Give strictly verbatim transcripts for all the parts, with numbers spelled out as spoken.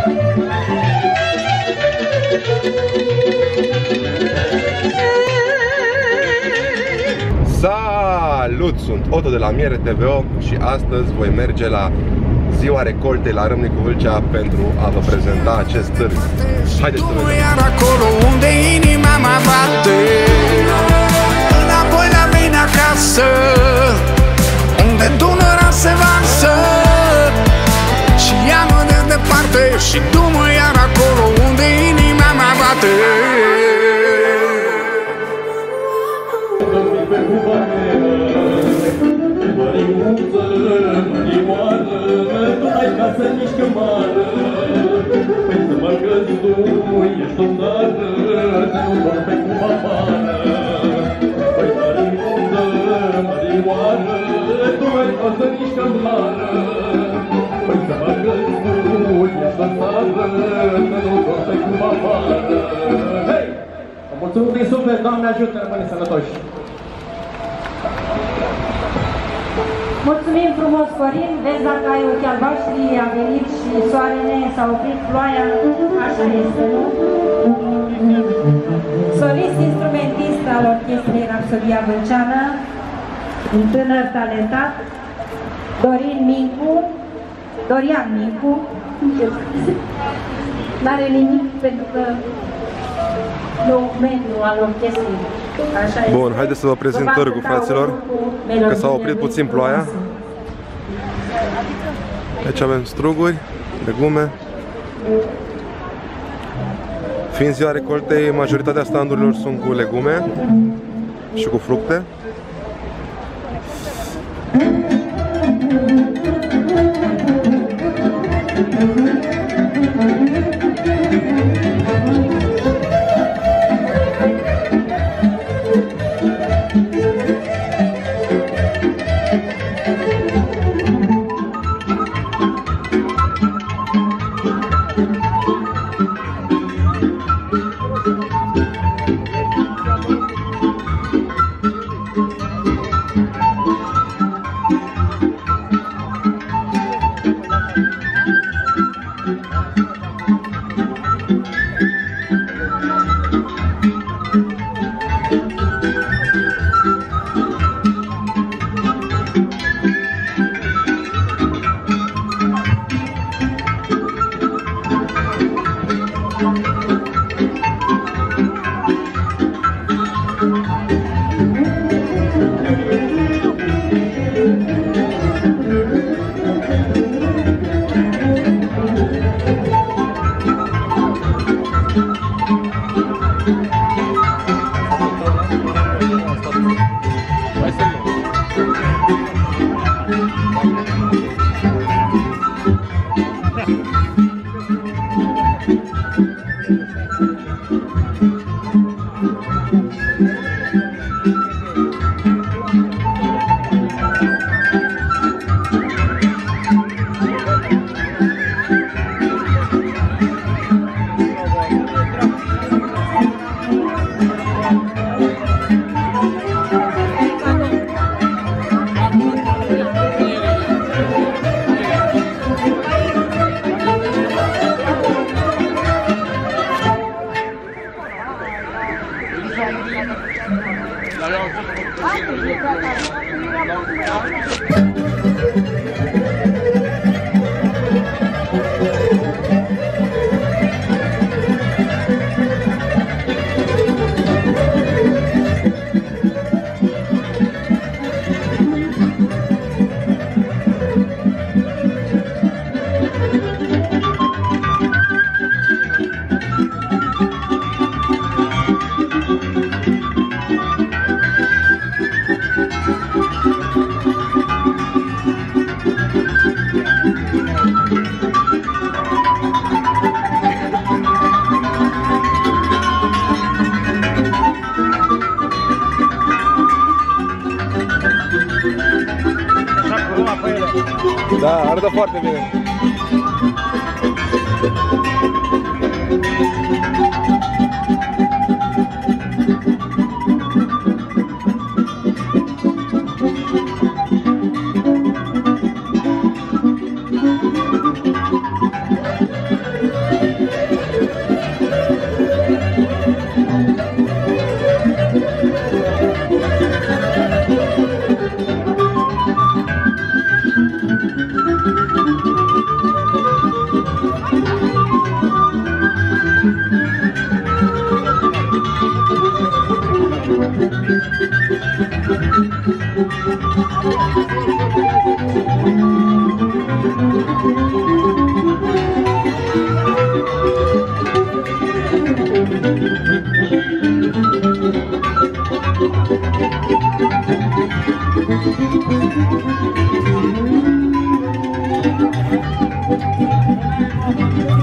Salut! Sunt Otto de la Miere T V O și astăzi voi merge la ziua recoltei la Râmnicu Vâlcea pentru a vă prezenta acest târg. Haideți să vedem! Acolo unde inima mă bate, înapoi la mine acasă, unde Dunărea se varsă și ia-mă de departe și du-mă iar acolo unde inima mă bate. Mulțumim din suflet, Doamne ajută, rămâne sănătoși! Mulțumim frumos, Corin, vezi dacă ai ochi albaștri, a venit și soarele, s-a oprit ploaia, așa este, nu? Solist instrumentist al Orchestrei Rapsodia Vâlceană, un tânăr talentat, Dorin Mincu, Dorian Mincu, n-are nimic pentru că nou membru al orchestrei. Bun, haideți să vă prezint târgul, fraților, că s-a oprit puțin ploaia. Aici avem struguri, legume. Fiind ziua recoltei, majoritatea standurilor sunt cu legume și cu fructe. Da, arată foarte bine.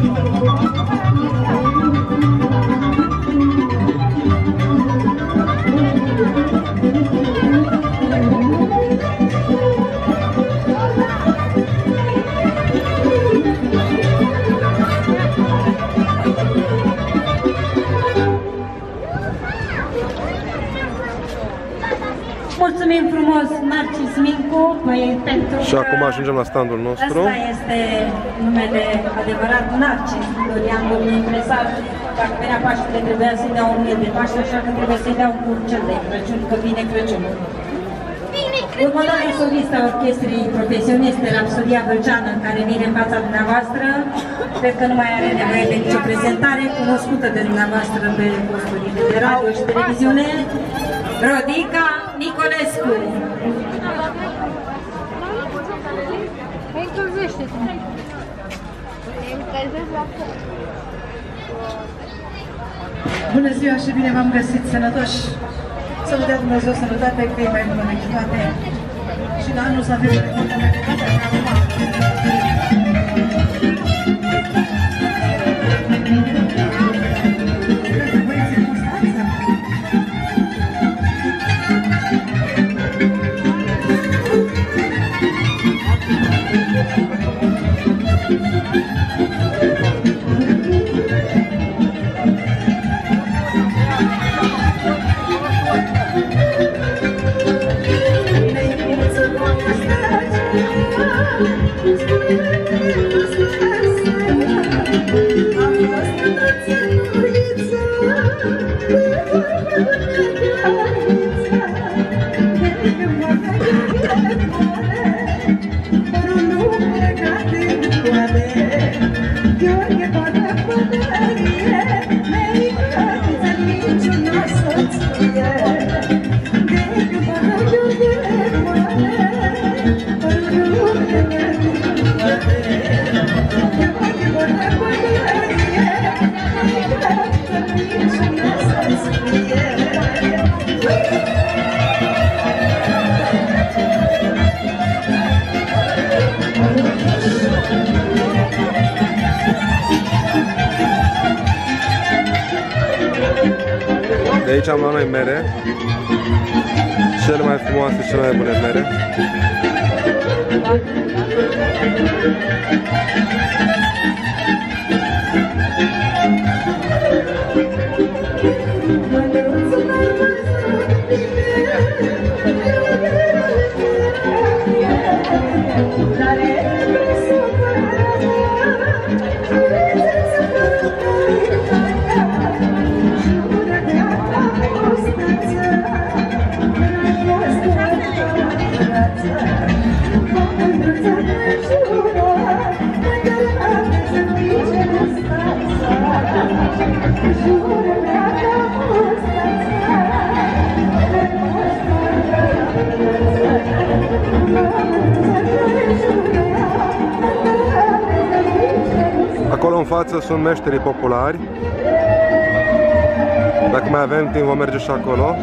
Mulțumim frumos, Narcis Mincu, pentru Și acum ajungem la standul nostru. Asta este numele adevărat, Narcis Dorian, domnul impresar. Dacă venea Paștele, trebuia să-i dea un miel de Paște, așa că trebuie să-i dea un curcel de Crăciun, că vine Crăciunul. Următoarea solistă a orchestrii profesioniste, Rapsodia Vâlceană, care vine în fața dumneavoastră, cred că nu mai are nevoie de nicio prezentare, cunoscută de dumneavoastră pe posturile de radio și televiziune, Rodica Nicolescu. Bună ziua și bine v-am găsit, sănătoși! Să vă dea Dumnezeu sănătate, că e mai bună decât toate. Și la anul să avem recontaminitatea ca acum. De aici am luat noi mere, cele mai frumoase și cele mai bune mere. Acolo în față sunt meșterii populari. Dacă mai avem timp, vom merge și acolo.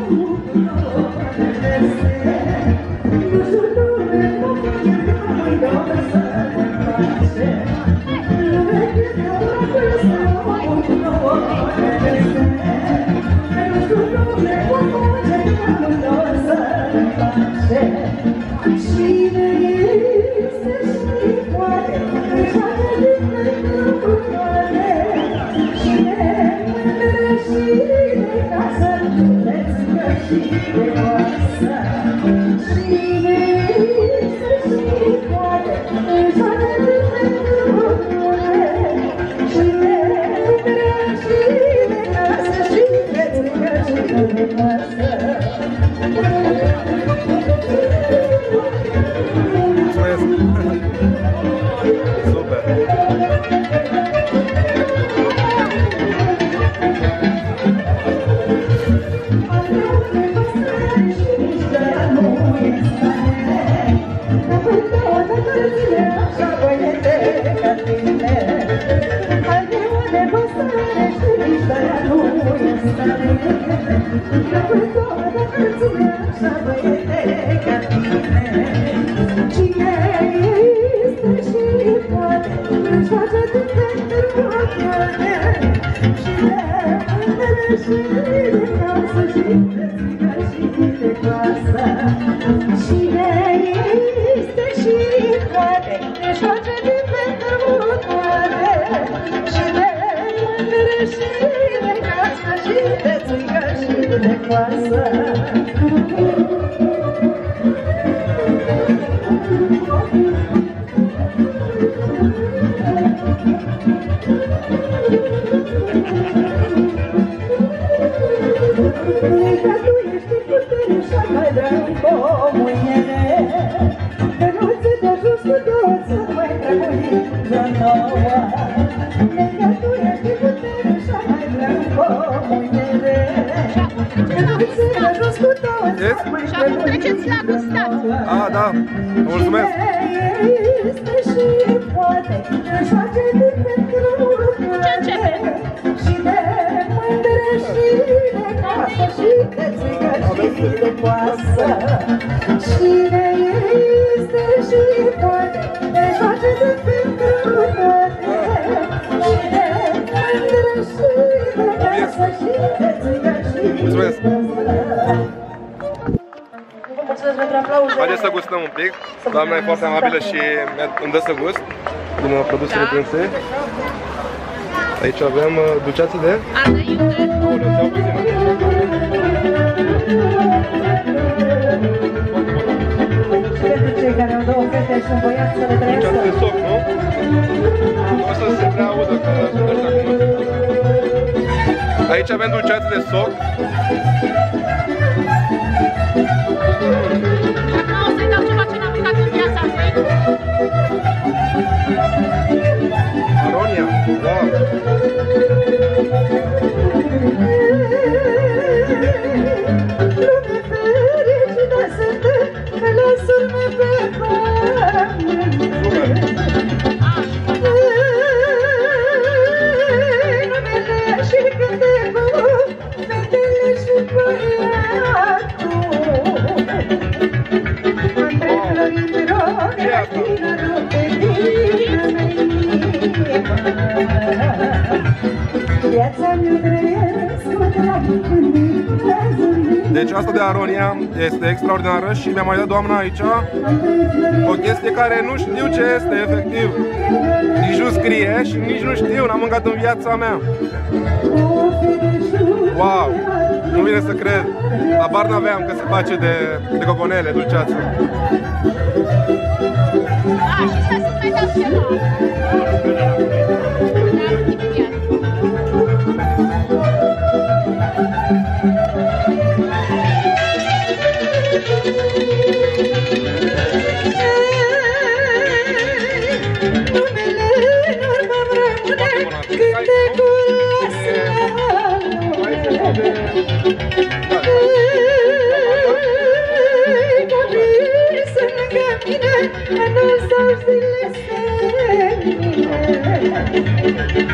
Ah, da, mulțumesc! Mulțumesc! Haideți să gustăm un pic. Doamna e foarte amabilă și îmi dă să gust din produsele prinse. Aici avem dulceață de... Ana iute. Pentru cei care au două fete și un băiat să le trăiască. Dulceață de soc, nu? O să se prea audă că ăștia cunosc. Aici avem dulceață de soc. Acum o să-i dau ceva ce n-am mâncat în viața mea. Aronia, wow! Lume fericită sunt, că lasă-mi pe pământ. Numele și cântecul, fetele și băiatul. Între flori drogă, tinerul pe tine viața mi-o trăiesc cu drag când deci asta de Aronia este extraordinară și mi-a mai dat doamna aici o chestie care nu știu ce este efectiv. Nici nu scrie și nici nu știu, n-am mâncat în viața mea. Wow! Nu vine să cred. Habar n-aveam că se face de, de coconele, dulceață. A, și stai să mai dau ceva.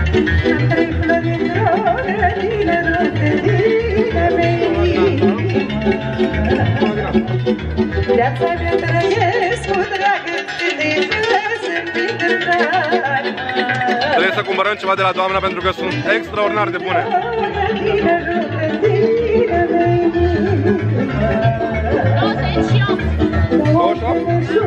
Între flori drogă, tinerul de tine, cumpărăm ceva de la doamna pentru că sunt extraordinar de bune. douăzeci și opt. douăzeci și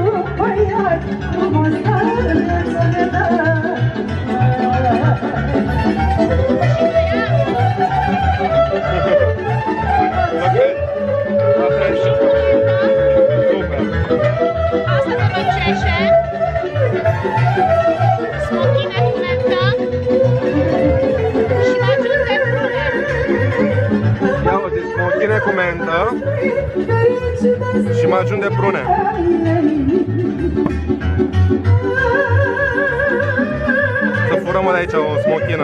Asta de roceșe. Smochine cu mentă. Și majun de prune. Ia uite, smochine cu mentă și majun de prune. Să furăm de aici o smochină.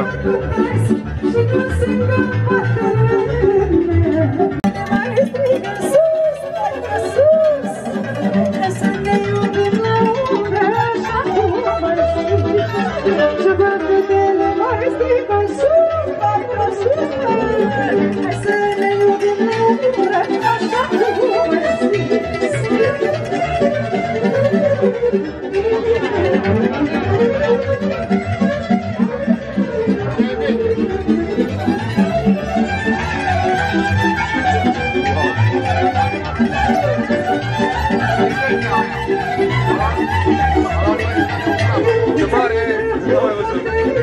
Ce mare! Nu mai văzut!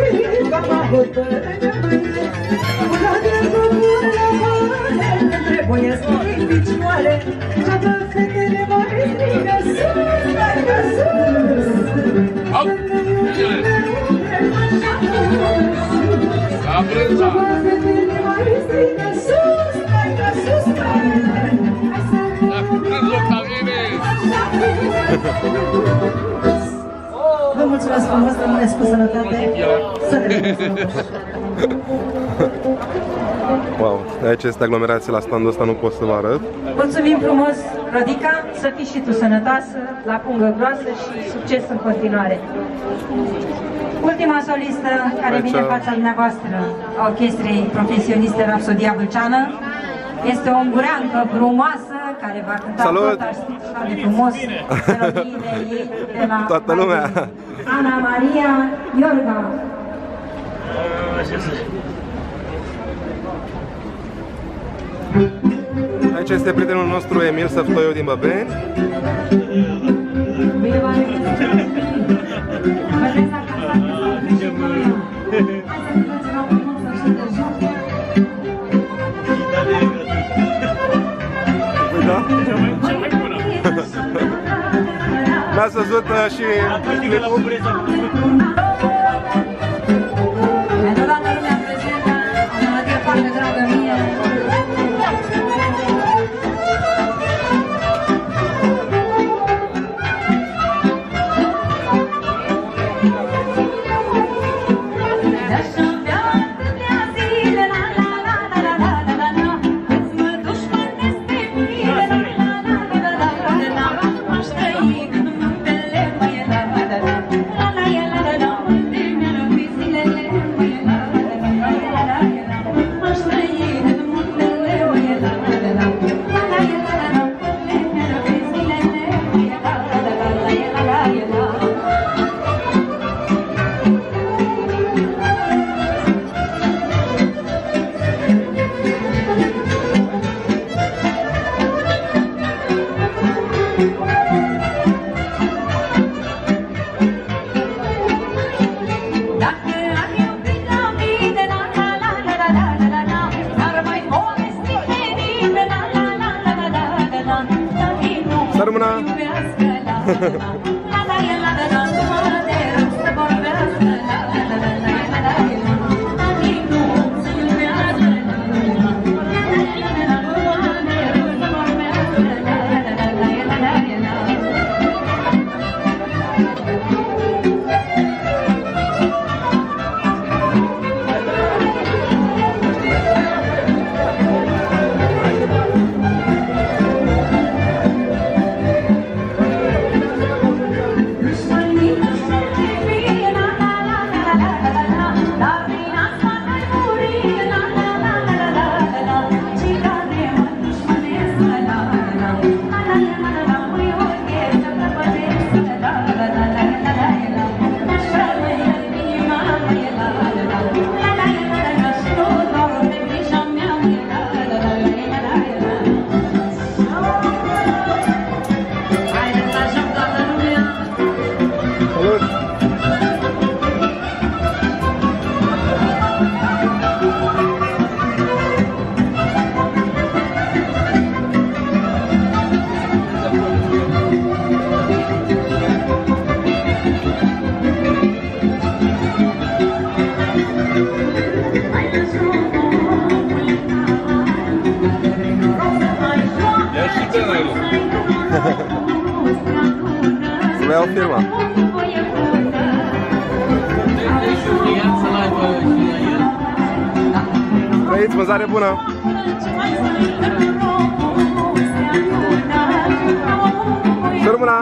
Trebuie să fii picioare, toată fetele mari strigă sus, strigă sus. Au! La brânza! Toată fetele mari strigă sus, strigă sus. La brânza, Octavine! Vă mulțumesc frumos, rămâneți cu sănătate. Să revenim sănătoși. Wow, aici este aglomerație la standul ăsta, nu pot să vă arăt. Mulțumim frumos, Rodica, să fii și tu sănătoasă, la pungă groasă și succes în continuare. Ultima solistă care Aici... vine în fața dumneavoastră a orchestrei profesioniste Rapsodia Vâlceană este o ungureancă frumoasă care va cânta Salut! tot așa de frumos melodiile ei de la Toată lumea! Ana Maria Iorga. Aici este prietenul nostru Emil Săftoiu din Băbeni. Bine v-am regăsit! Vedeți acasă, hai să vedem ceva frumos să știi de joc. Da? Mi-ați văzut uh, și clipul? Pentru toată lumea prezentă, o melodie foarte dragă mie. la la la la la Să vă iau firma. Trăiți, vânzare bună! Să rămână!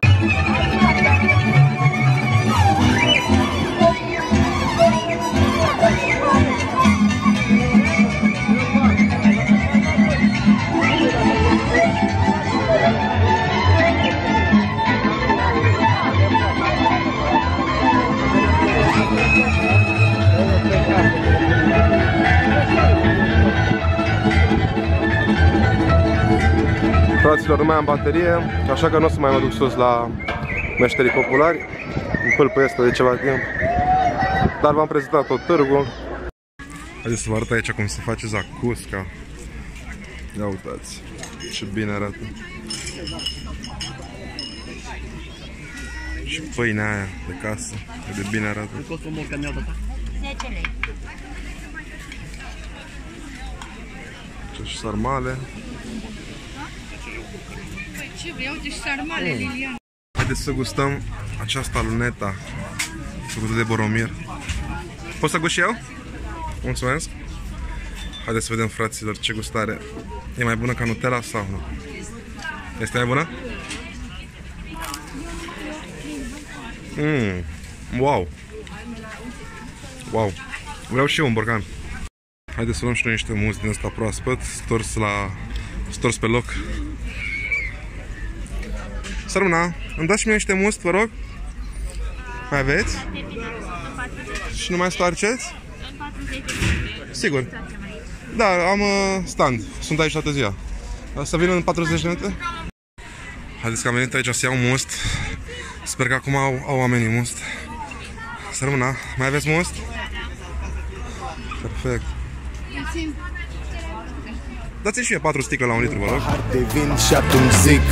Fraților, nu mai am baterie, așa că nu o să mai mă duc sus la meșterii populari. Îmi pâlpă este de ceva timp. Dar v-am prezentat tot târgul. Haideți să vă arăt aici cum se face zacusca. Ia uitați ce bine arată. Și pâinea aia de casă, cât de bine arată. zece lei. Și sarmale. Păi ce vreau, uite și sarmale, Lilian. Haideți să gustăm această luneta făcută de Boromir. Pot să gust și eu? Mulțumesc. Haideți să vedem, fraților, ce gustare. E mai bună ca Nutella sau nu? Este mai bună? Mmm, wow. Wow. Vreau și eu un borcan. Haideți să luăm și noi niște mus din ăsta proaspăt, stors la stors pe loc. Sărmâna, îmi dați și mie niște must, vă rog? Mai aveți? Și nu mai stoarceți? Sigur. Da, am uh, stand. Sunt aici toată ziua. Să vin în patruzeci de minute? Haideți că am venit aici să iau must. Sper că acum au, au oamenii must. Sărmâna, mai aveți must? Perfect. Dați-mi și mie patru sticle la un litru, vă rog. De vin și atunci zic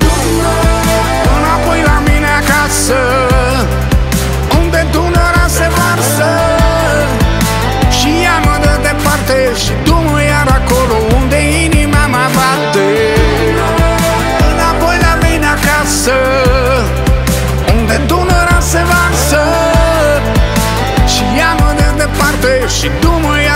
înapoi la mine acasă, unde Dunărea se varsă. Și ea mă dă departe și du-mă iar acolo unde inima mă bate. Înapoi la mine acasă, unde Dunărea se varsă. Și ea mă dă departe și du-mă